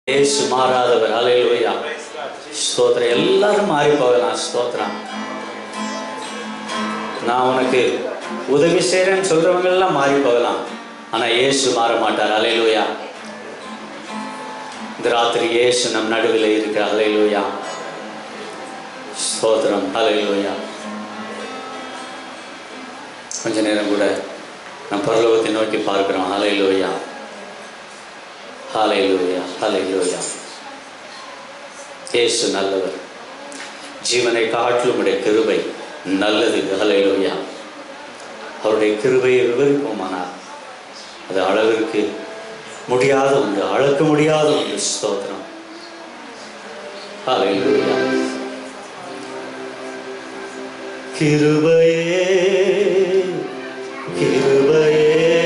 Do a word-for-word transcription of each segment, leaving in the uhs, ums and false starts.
இயேசு மாறாதவர். ஹல்லேலூயா. ஸ்தோத்திரம். எல்லாரும் மாறி போகலாம். ஸ்தோத்திரம். நான் உனக்கு உதவி செய்கிறேன்னு சொல்றவங்க எல்லாம் மாறி போகலாம், ஆனா இயேசு மாற மாட்டார். ஹல்லேலூயா. இந்த ராத்திரி இயேசு நம் நடுவில் இருக்கிறார். ஹல்லேலூயா. ஸ்தோத்திரம். ஹல்லேலூயா. கொஞ்ச நேரம் கூட நம் பரலோகத்தை நோக்கி பார்க்கிறோம். ஹல்லேலூயா. ஹல்லேலூயா. ஹல்லேலூயா. இயேசு நல்லவர். ஜீவனை காட்டிலும் உடைய கிருபை நல்லது. ஹல்லேலூயா. அவருடைய கிருபையை விவரிப்போமானால் அது அளவிற்கு முடியாத ஒன்று, அளக்க முடியாத ஒன்று. ஸ்தோத்திரம். ஹல்லேலூயா. கிருபையே கிருபையே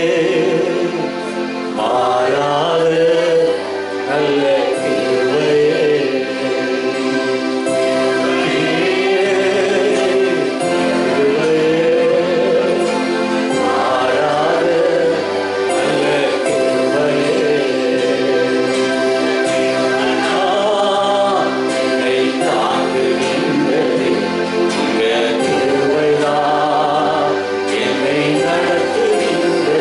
மாறாத நல்ல கிருபையே, மாறாத நல்ல கிருபையே, என்னை தாங்குகின்றது உங்கள் கிருபைதான், என்னை நடத்துகின்றது.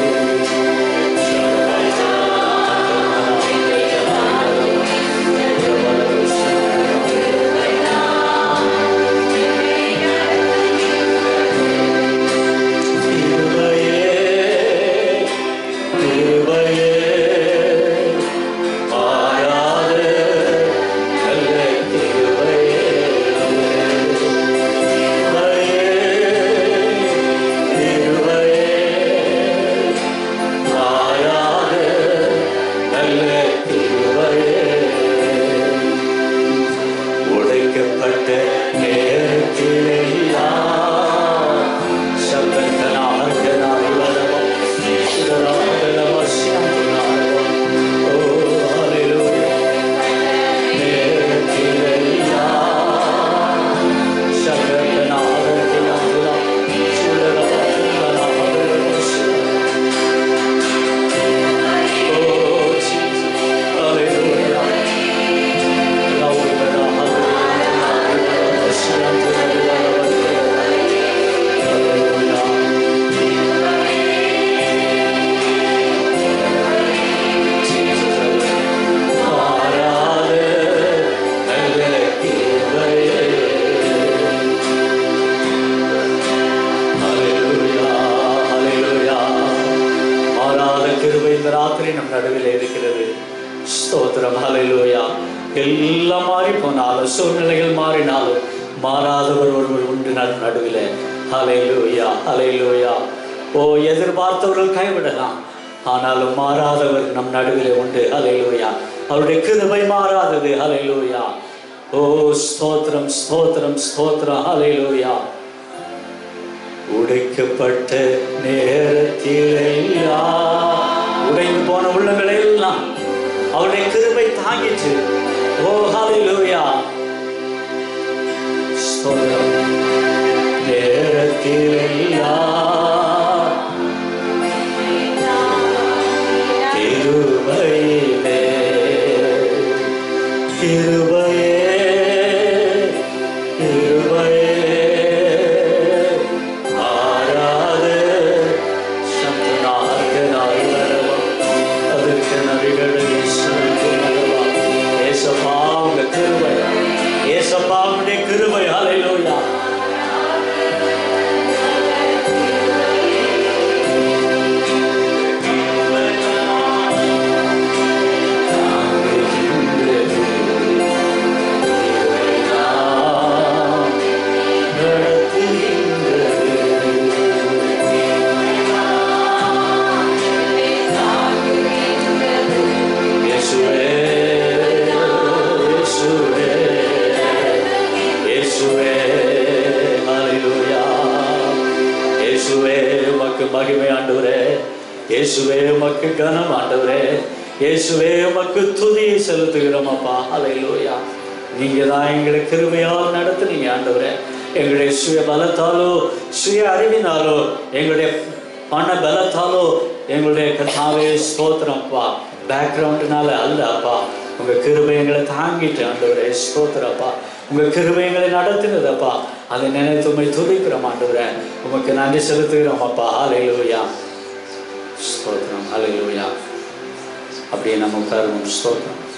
எல்லாம் மாறி போனாலும், சூழ்நிலைகள் மாறினாலும் மாறாதவர் ஒருவர் உண்டு நம் நடுவில். ஹல்லேலூயா. ஹல்லேலூயா. ஓ, எதிர்பார்த்தவர்கள் கைவிடலாம், ஆனாலும் மாறாதவர் நம் நடுவில் உண்டு. ஹல்லேலூயா. அவருடைய கிருபை மாறாதது. ஹல்லேலூயா. ஓ, ஸ்தோத்திரம் ஸ்தோத்திரம் ஸ்தோத்திரம். ஹல்லேலூயா. உடைக்கப்பட்ட நேரத்திலெல்லாம், உடைந்து போன உள்ளங்களை எல்லாம் அவருடைய கிருபை தாங்கிச்சு. ஓ, ஹல்லேலூயா. ஸ்தோத்திரம். நேரத்திலெல்லாம் கிருபையிலே கிருபையே கிருபையே மாறாத சந்தனார்கனாய் வரவா, அதற்கு நபிகள் ஏசப்பா உங்க கிருபை, ஏசப்பா உடைய கிருபை. ஹல்லேலூயா. மகிமை ஆண்டவரே, இயேசுவே உமக்கு கனம் ஆண்டவரே, இயேசுவே உமக்கு துதியை செலுத்துகிறோம் அப்பா. ஹல்லேலூயா. நீங்க தான் எங்களை கிருபையால் நடத்துனீங்க ஆண்டவரே. எங்களுடைய சுய பலத்தாலோ சுய அறிவினாலோ எங்களுடைய பண பலத்தாலோ எங்களுடைய கர்த்தாவே ஸ்தோத்திரம்ப்பா, பேக்ரவுண்டுனால அல்ல அப்பா. உங்கள் கிருபை எங்களை தாங்கிட்டு ஆண்டவரே ஸ்தோத்திரப்பா. உங்கள் கிருபை எங்களை நடத்தினதப்பா, அதை நினைத்து உண்மை துதிக்கிறோம் ஆண்டவரே. உமக்கு நன்றி செலுத்துகிறோம் அப்பா. ஹல்லேலூயா ஸ்தோத்திரம். ஹல்லேலூயா. அப்படியே நம்ம உட்காருவோம். ஸ்தோத்திரம்.